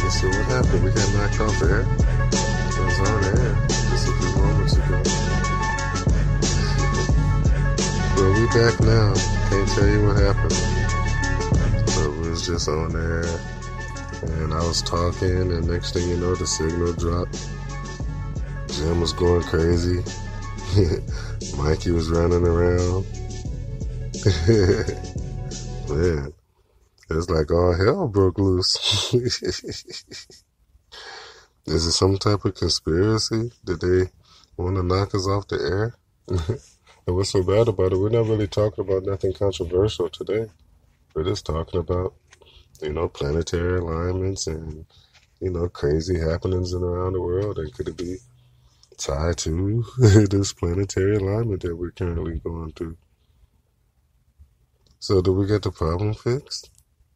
So what happened? We got knocked off the air? It was on the air just a few moments ago. But we back now. Can't tell you what happened. But we was just on there, and I was talking, and next thing you know, the signal dropped. Jim was going crazy. Mikey was running around. Man, it's like all hell broke loose. Is it some type of conspiracy? Did they want to knock us off the air? And what's so bad about it? We're not really talking about nothing controversial today. We're just talking about, planetary alignments and, crazy happenings around the world. And could it be tied to this planetary alignment that we're currently going through? So do we get the problem fixed?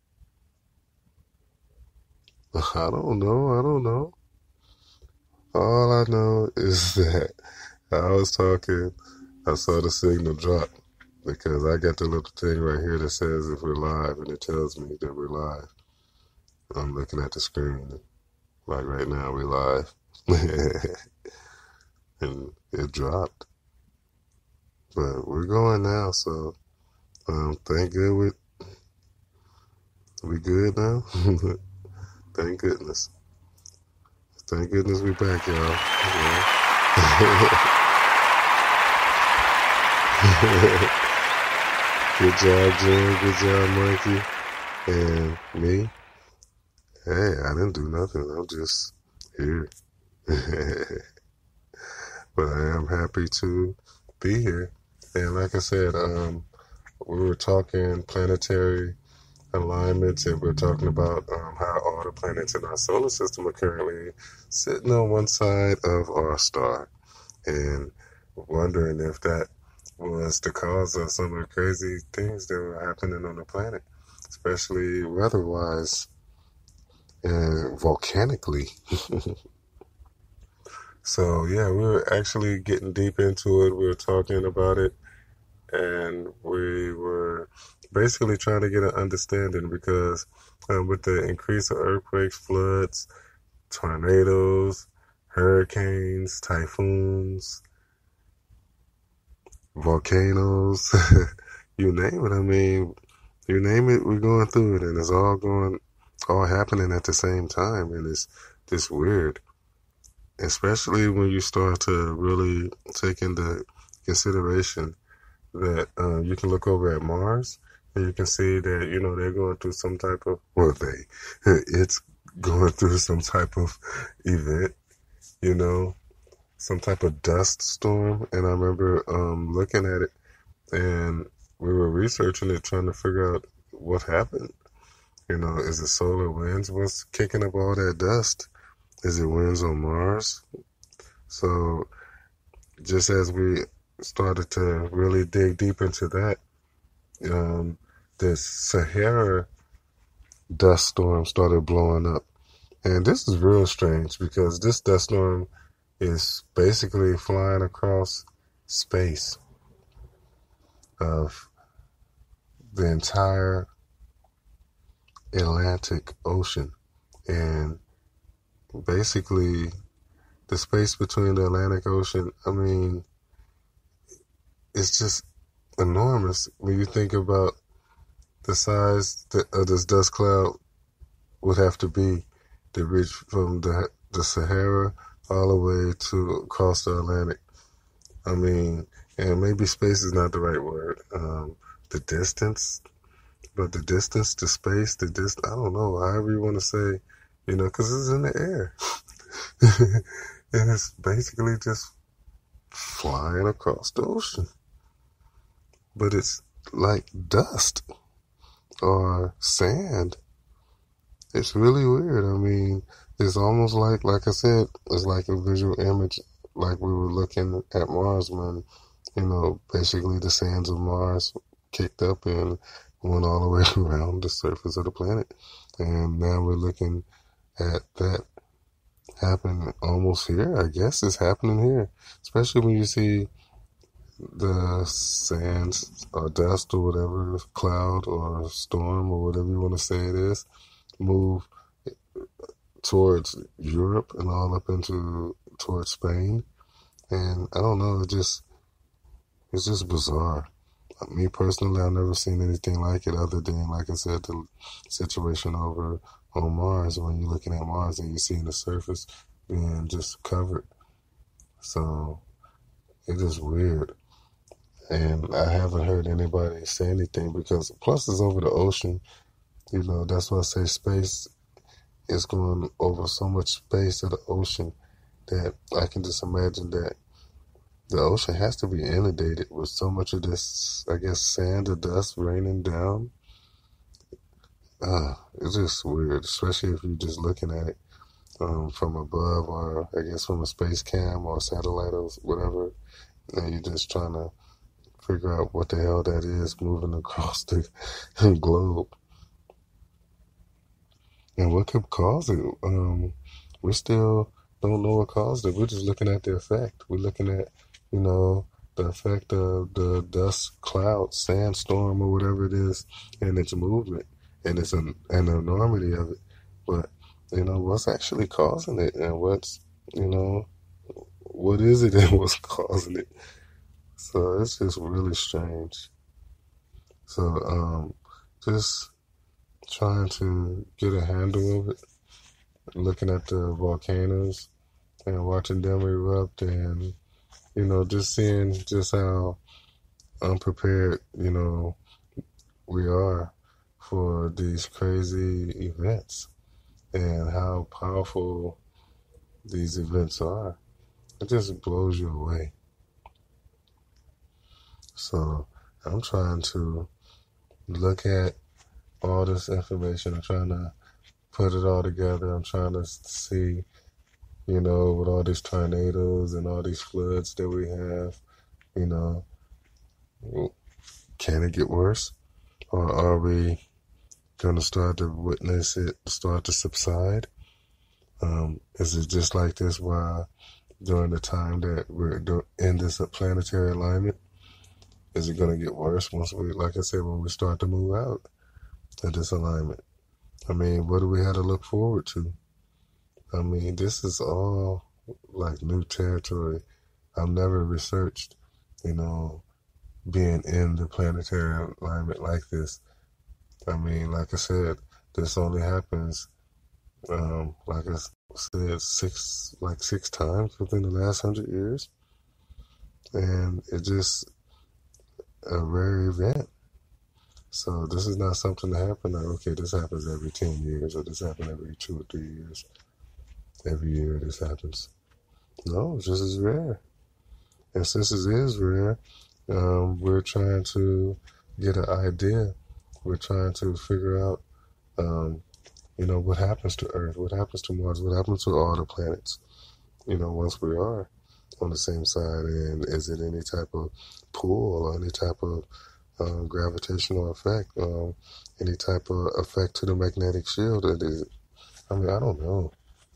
I don't know. All I know is that I was talking, I saw the signal drop because I got the little thing right here that says if we're live, and it tells me that we're live. I'm looking at the screen. Like right now, we're live. And it dropped. But we're going now, so thank good we good now? Thank goodness. Thank goodness we back, y'all. Yeah. Good job, Jim. Good job, Mikey. And me. Hey, I didn't do nothing. I'm just here. But I am happy to be here. And like I said, we were talking planetary alignments, and we're talking about how all the planets in our solar system are currently sitting on one side of our star, and wondering if that was the cause of some of the crazy things that were happening on the planet, especially weather-wise and volcanically. So yeah, we were actually getting deep into it. We were talking about it, and we were basically trying to get an understanding because with the increase of earthquakes, floods, tornadoes, hurricanes, typhoons, volcanoes, you name it. I mean, you name it, we're going through it, and it's all happening at the same time, and it's just weird. Especially when you start to really take into consideration that you can look over at Mars and you can see that, they're going through some type of, it's going through some type of event, some type of dust storm. And I remember looking at it, and we were researching it, trying to figure out what happened. Is it solar winds? What's kicking up all that dust? Is it winds on Mars? So just as we started to really dig deep into that, this Sahara dust storm started blowing up. And this is real strange because this dust storm is basically flying across space of the entire Atlantic Ocean. And basically the space between the Atlantic Ocean, it's just enormous when you think about the size of this dust cloud would have to be to reach from the Sahara all the way to across the Atlantic. And maybe space is not the right word. The distance, but the distance to space, I don't know, however you want to say, because it's in the air. And it's basically just flying across the ocean. But it's like dust or sand. It's really weird. It's almost like I said, it's like a visual image, like we were looking at Mars when, basically the sands of Mars kicked up and went all the way around the surface of the planet. And now we're looking at that happen almost here. I guess it's happening here, especially when you see the sands or dust or whatever, cloud or storm or whatever you want to say it is, move towards Europe and all up into towards Spain. And I don't know, it's just bizarre. Me personally, I've never seen anything like it other than, like I said, the situation over on Mars. When you're looking at Mars and you're seeing the surface being just covered. So it is weird. And I haven't heard anybody say anything because, plus, it's over the ocean. You know, that's why I say space is going over so much space of the ocean that I can just imagine that the ocean has to be inundated with so much of this, I guess, sand or dust raining down. It's just weird, especially if you're just looking at it from above, or I guess from a space cam or satellite or whatever, and you're just trying to figure out what the hell that is moving across the globe and what could cause it. We still don't know what caused it. We're just looking at the effect. We're looking at, you know, the effect of the dust cloud, sandstorm, or whatever it is, and its movement, and it's an enormity of it. But, you know, what's actually causing it, and what's, you know, what is it and what's causing it? So it's just really strange. So, just trying to get a handle of it, looking at the volcanoes and watching them erupt, and, you know, just seeing just how unprepared, you know, we are for these crazy events and how powerful these events are. It just blows you away. So I'm trying to look at all this information. I'm trying to put it all together. I'm trying to see, you know, with all these tornadoes and all these floods that we have, you know, can it get worse? Or are we going to start to witness it start to subside? Is it just like this while during the time that we're in this planetary alignment? Is it going to get worse once we, like I said, when we start to move out of this alignment? I mean, what do we have to look forward to? I mean, this is all like new territory. I've never researched, you know, being in the planetary alignment like this. I mean, like I said, this only happens, like I said, six times within the last 100 years, and it's just a rare event. So this is not something that happens like, okay, this happens every 10 years, or this happens every 2 or 3 years. Every year this happens. No, it's just as rare. And since it is rare, we're trying to get an idea. We're trying to figure out, you know, what happens to Earth, what happens to Mars, what happens to all the planets, you know, once we are on the same side. And is it any type of pull or any type of gravitational effect, any type of effect to the magnetic shield? I mean, I don't know.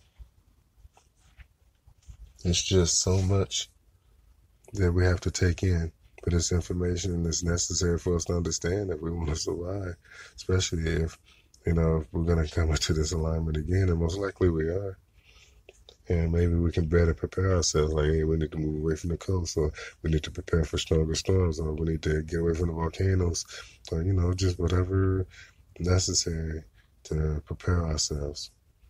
It's just so much that we have to take in. But this information is necessary for us to understand if we want to survive, especially if, you know, if we're going to come into this alignment again, and most likely we are. And maybe we can better prepare ourselves. Like, hey, we need to move away from the coast, or we need to prepare for stronger storms, or we need to get away from the volcanoes, or, you know, just whatever necessary to prepare ourselves.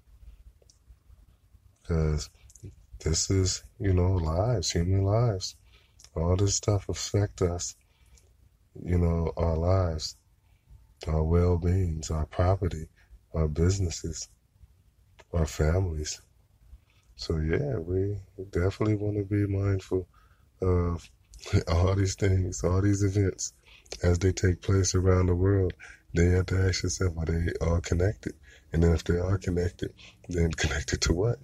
Because this is, you know, lives, human lives. All this stuff affects us, you know, our lives, our well-beings, our property, our businesses, our families. So yeah, we definitely want to be mindful of all these things, all these events as they take place around the world. Then you have to ask yourself, are they all connected? And then if they are connected, then connected to what?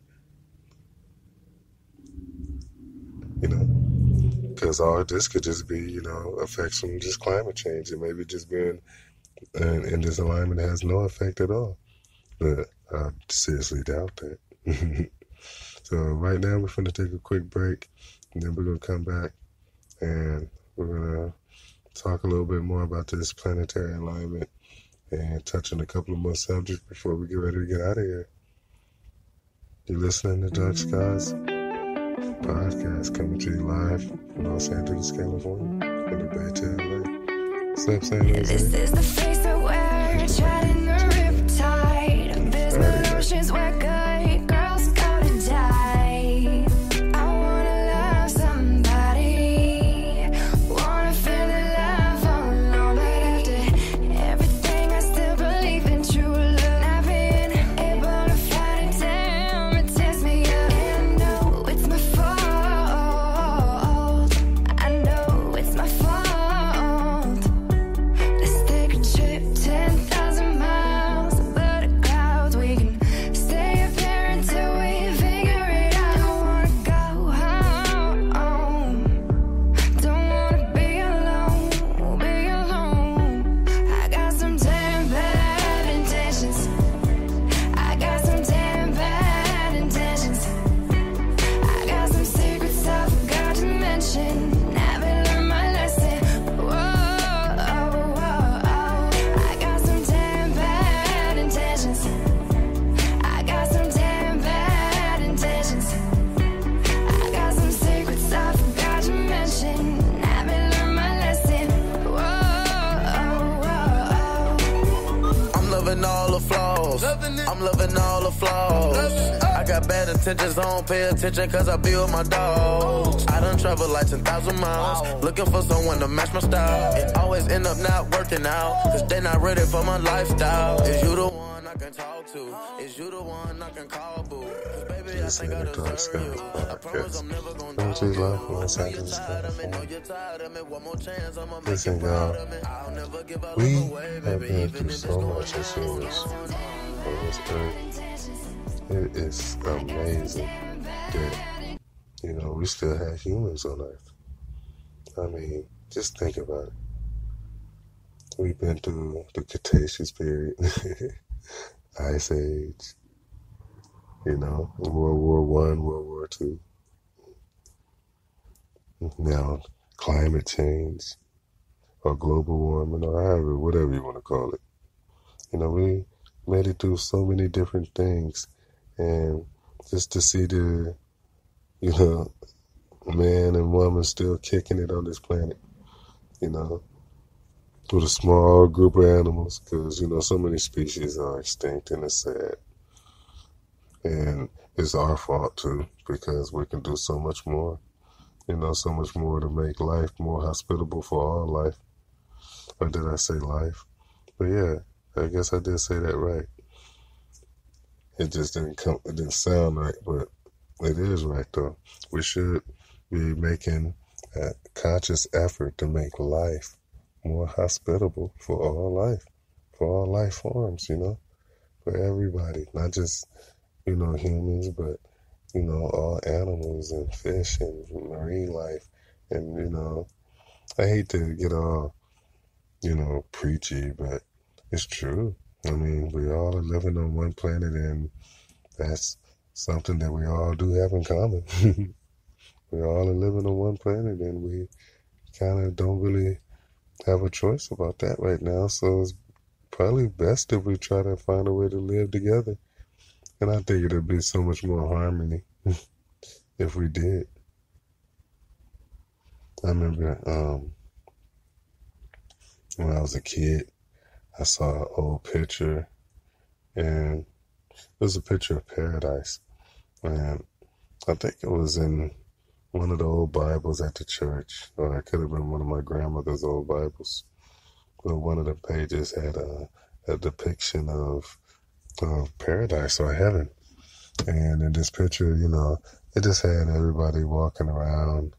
You know? Because all this could just be, you know, effects from just climate change. It may be just being in this alignment has no effect at all. But I seriously doubt that. So right now we're going to take a quick break, and then we're going to come back and we're going to talk a little bit more about this planetary alignment and touch on a couple of more subjects before we get ready to get out of here. You're listening to Dark Skies podcast coming to you live from Los Angeles, California, in the Bay to LA. Step San Jose. This is the face that we're treading the riptide. Abysmal oceans where good girls go to die. I wanna love somebody, wanna feel the love alone, but after everything I still believe in true love. Not being able to fight it down, it tears me up. And I know it's my fault. I know it's my fault. Let's take a trip 10,000 miles above the clouds. We can stay up here until we figure it out. Don't wanna go home. Don't wanna be alone, be alone. I got some damn bad intentions. I got some damn bad intentions. I got some secrets I forgot to mention. Haven't learned my lesson. Whoa, I got some damn bad intentions. I got some damn bad intentions. I got some secrets I forgot to mention. Haven't learned my lesson. I'm loving all the flaws. I'm loving all the flaws. I got bad intentions, don't pay attention cause I be with my dogs. I done traveled like 10,000 miles, looking for someone to match my style. It always end up not working out, cause they not ready for my lifestyle. Is you the one I can talk to? Is you the one I can call boo? Cause baby, I think I deserve you. I promise I'm never gonna Coming to you doubt live from you. Los Know you're Angeles, tired of me, know California. you're tired of me. One more chance, I'ma make Listen, you proud y'all, of me. I'll never give our we love away, have baby, been even through if it's so going much as down. humans on this earth. It is amazing that, we still have humans on Earth. I mean, just think about it. We've been through the Cretaceous period, Ice Age, World War One, World War Two. Now, climate change or global warming or however, whatever you want to call it. We made it through so many different things, and just to see the, man and woman still kicking it on this planet, with a small group of animals, because, so many species are extinct and it's sad. And it's our fault too, because we can do so much more, so much more to make life more hospitable for all life. Or did I say life? But yeah, I guess I did say that right. It just it didn't sound right, but it is right though. We should be making a conscious effort to make life more hospitable for all life forms, for everybody, not just, humans, but, all animals and fish and marine life. And, I hate to get all, preachy, but it's true. I mean, we all are living on one planet, and that's something that we all do have in common. We all are living on one planet, and we kind of don't really have a choice about that right now. So it's probably best if we try to find a way to live together. And I think it'd be so much more harmony if we did. I remember when I was a kid, I saw an old picture, and it was a picture of paradise. And I think it was in one of the old Bibles at the church, or it could have been one of my grandmother's old Bibles. But one of the pages had a depiction of paradise or heaven. And in this picture, it just had everybody walking around,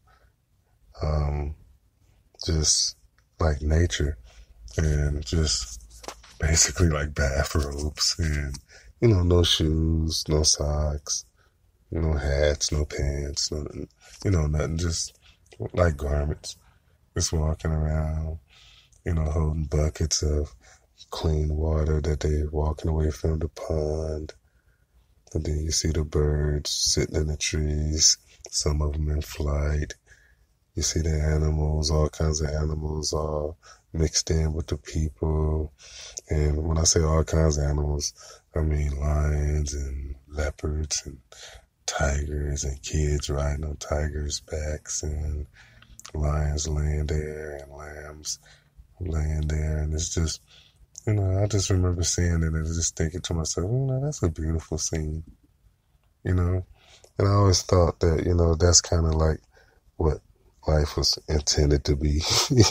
just like nature, and just basically like bathrobes, and, no shoes, no socks, no hats, no pants, nothing, just like garments, just walking around, holding buckets of clean water that they're walking away from the pond. And then you see the birds sitting in the trees, some of them in flight, You see the animals, all kinds of animals all mixed in with the people. And when I say all kinds of animals, I mean lions and leopards and tigers and kids riding on tigers' backs and lions laying there and lambs laying there. And it's just, I just remember seeing it and just thinking to myself, that's a beautiful scene, And I always thought that, that's kind of like what life was intended to be.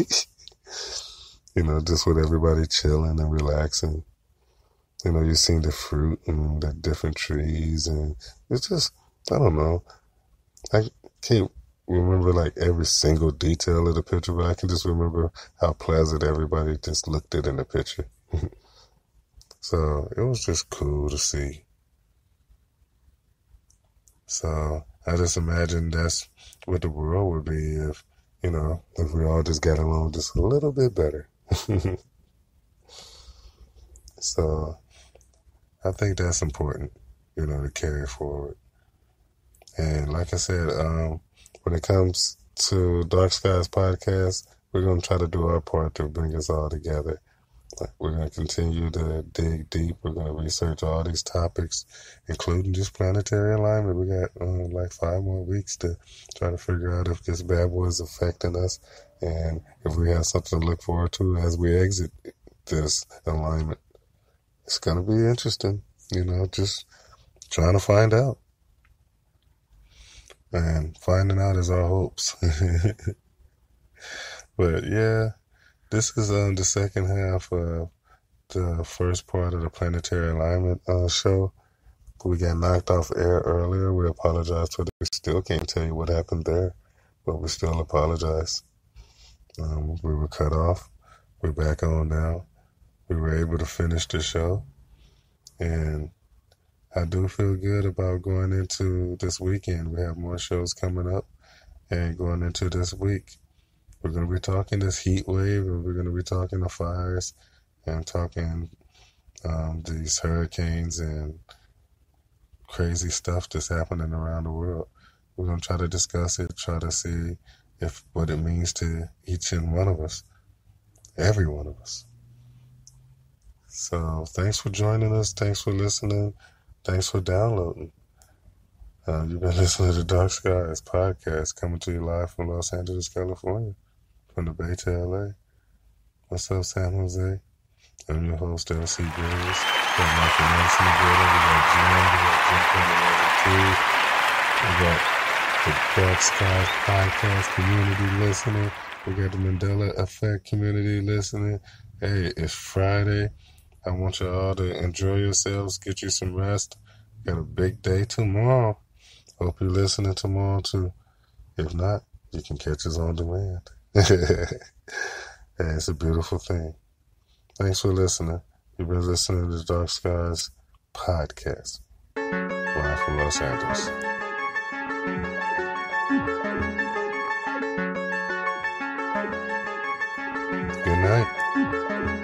Just with everybody chilling and relaxing. You've seen the fruit and the different trees, and it's just, I don't know. I can't remember like every single detail of the picture, but I can just remember how pleasant everybody just looked at in the picture. So it was just cool to see. So I just imagine that's what the world would be if we all just got along just a little bit better. So I think that's important, to carry forward. And like I said, when it comes to Darkskies podcast, we're going to try to do our part to bring us all together. We're going to continue to dig deep. We're going to research all these topics, including just planetary alignment. We got like 5 more weeks to try to figure out if this bad boy is affecting us and if we have something to look forward to as we exit this alignment. It's going to be interesting, just trying to find out. And finding out is our hopes. But yeah, this is the second half of the first part of the planetary alignment show. We got knocked off air earlier. We apologize for that. We still can't tell you what happened there, but we still apologize. We were cut off. We're back on now. We were able to finish the show. And I do feel good about going into this weekend. We have more shows coming up. And going into this week, we're going to be talking this heat wave, and we're going to be talking the fires and talking these hurricanes and crazy stuff that's happening around the world. We're going to try to discuss it, try to see what it means to each and one of us, every one of us. So thanks for joining us. Thanks for listening. Thanks for downloading. You've been listening to Darkskies podcast, coming to you live from Los Angeles, California, from the Bay to LA. What's up, San Jose? I'm your host, LC Graves. Got Michael Nelson in the building. We got Jim. We got the Darkskies podcast community listening. We got the Mandela Effect community listening. Hey, it's Friday. I want you all to enjoy yourselves, get you some rest. Got a big day tomorrow. Hope you're listening tomorrow too. If not, you can catch us on demand. Hey, it's a beautiful thing. Thanks for listening. You've been listening to the Darkskies podcast, live from Los Angeles. Good night.